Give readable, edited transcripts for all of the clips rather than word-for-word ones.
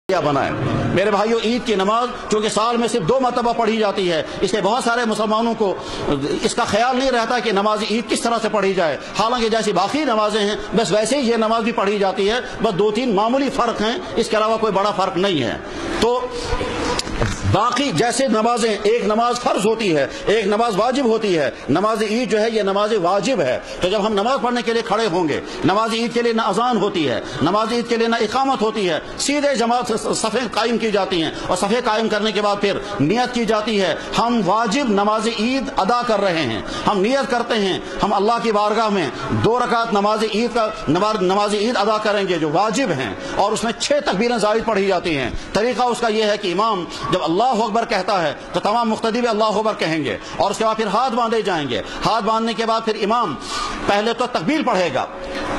بنائیں میرے بھائیوں، عید کی نماز چونکہ سال میں صرف 2 مرتبہ پڑھی جاتی ہے، اس لیے بہت سارے مسلمانوں کو اس کا خیال نہیں رہتا کہ نماز عید کس طرح سے پڑھی جائے، حالانکہ جیسی باقی نمازیں ہیں بس ویسے ہی یہ نماز بھی پڑھی جاتی ہے، بس 2-3 معمولی فرق ہیں، اس کے علاوہ کوئی بڑا فرق نہیں ہے۔ تو باقی جیسے نمازیں، ایک نماز فرض ہوتی ہے، ایک نماز واجب ہوتی ہے، نماز عید جو ہے یہ نماز واجب ہے۔ تو جب ہم نماز پڑھنے کے لیے کھڑے ہوں گے، نماز عید کے لیے نہ اذان ہوتی ہے، نماز عید کے لیے نہ اقامت ہوتی ہے، سیدھے جماعت صفیں قائم کی جاتی ہیں، اور صفیں قائم کرنے کے بعد پھر نیت کی جاتی ہے، ہم واجب نماز عید ادا کر رہے ہیں، ہم نیت کرتے ہیں ہم اللہ کی بارگاہ میں 2 رکعت نماز عید ادا کریں گے جو واجب ہیں، اور اس میں 6 تکبیریں زائد پڑھی جاتی ہیں۔ طریقہ اس کا یہ ہے کہ امام جب اللہ اکبر کہتا ہے تو تمام مقتدی بھی اللہ اکبر کہیں گے، اور اس کے بعد پھر ہاتھ باندھے جائیں گے، ہاتھ باندھنے کے بعد پھر امام پہلے تو تکبیر پڑھے گا،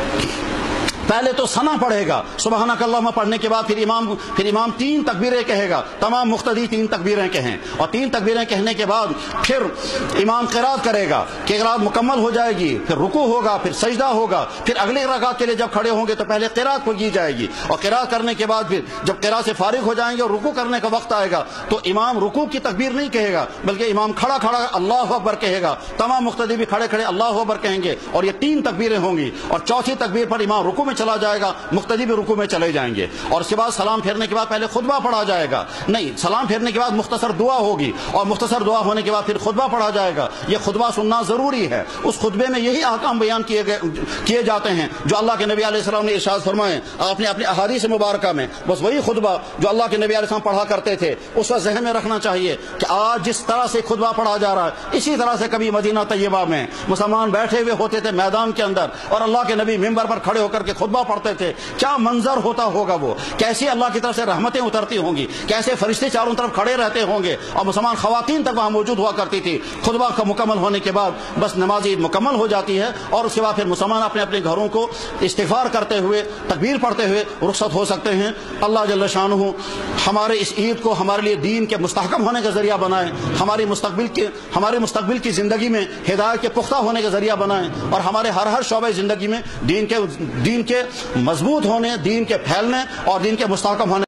پہلے تو ثنا پڑھے گا، سبحانک اللہم پڑھنے کے بعد پھر امام 3 تکبیریں کہے گا، تمام مقتدی 3 تکبیریں کہیں، اور 3 تکبیریں کہنے کے بعد پھر امام قرات کرے گا، قرات مکمل ہو جائے گی، پھر رکوع ہوگا، پھر سجدہ ہوگا، پھر اگلی رکعت کے لیے جب کھڑے ہوں گے تو پہلے قرات پڑھی جائے گی، اور قرات کرنے کے بعد پھر جب قرات سے فارغ ہو جائیں گے اور رکوع کرنے کا وقت آئے گا تو امام رکوع کی تکبیر نہیں کہے گا، بلکہ امام کھڑا اللہ اکبر کہے گا، تمام مقتدی بھی کھڑے اللہ اکبر کہیں گے، اور یہ 3 تکبیریں ہوں گی، اور چوتھی تکبیر پر امام رکوع میں چلا جائے گا، مقتدی بھی رکوع میں چلے جائیں گے، اور اس کے بعد سلام پھیرنے کے بعد پہلے خطبہ پڑھا جائے گا، نہیں سلام پھیرنے کے بعد مختصر دعا ہوگی، اور مختصر دعا ہونے کے بعد پھر خطبہ پڑھا جائے گا۔ یہ خطبہ سننا ضروری ہے، اس خطبے میں یہی احکام بیان کیے جاتے ہیں جو اللہ کے نبی علیہ السلام نے ارشاد فرمائے آپ نے اپنے احادیث مبارکہ میں، بس وہی خطبہ جو اللہ کے نبی علیہ السلام پڑھا کرتے تھے اس کا ذہن میں رکھنا چاہیے کہ آج جس طرح سے خطبہ پڑھا جا رہا ہے اسی طرح سے کبھی مدینہ طیبہ میں مسلمان بیٹھے ہوئے ہوتے تھے میدان کے اندر، اور اللہ کے نبی منبر پر کھڑے ہو کر کے خطبہ پڑھتے تھے، کیا منظر ہوتا ہوگا، وہ کیسی اللہ کی طرف سے رحمتیں اترتی ہوں گی، کیسے فرشتے چاروں طرف کھڑے رہتے ہوں گے، اور مسلمان خواتین تک وہاں موجود ہوا کرتی تھی۔ خطبہ کا مکمل ہونے کے بعد بس نماز عید مکمل ہو جاتی ہے، اور اس کے بعد پھر مسلمان اپنے اپنے گھروں کو استغفار کرتے ہوئے تکبیر پڑھتے ہوئے رخصت ہو سکتے ہیں۔ اللہ جل شانہ ہمارے اس عید کو ہمارے لیے دین کے مستحکم ہونے کا ذریعہ بنائیں، ہمارے مستقبل کی زندگی میں ہدایت کے پختہ ہونے کا ذریعہ بنائیں، اور ہمارے ہر شعبہ زندگی میں دین کے مضبوط ہونے، دین کے پھیلنے اور دین کے مستحکم ہونے